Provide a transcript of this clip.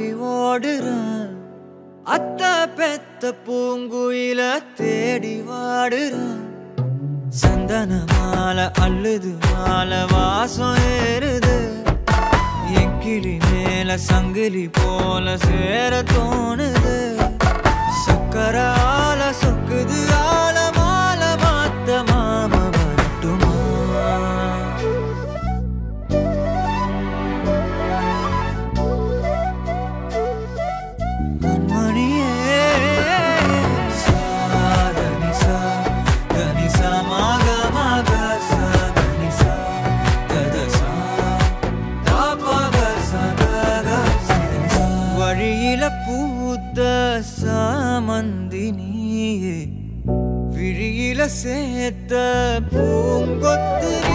தாவி ஓடுறேன் அத்த பெத்த பூங்குயில தேடி வாடுறேன் சந்தன மாலை அள்ளுது மாலை வாசம் ஏறுது என் கிளி மேல சங்கிலி போல சேர தோணுது சக்கர ஆல சொக்குது ஆல மாலை மாத்த மாம வரட்டுமா பூத்த சாமந்தினியே விழியில சேர்த்த பூங்கொத்து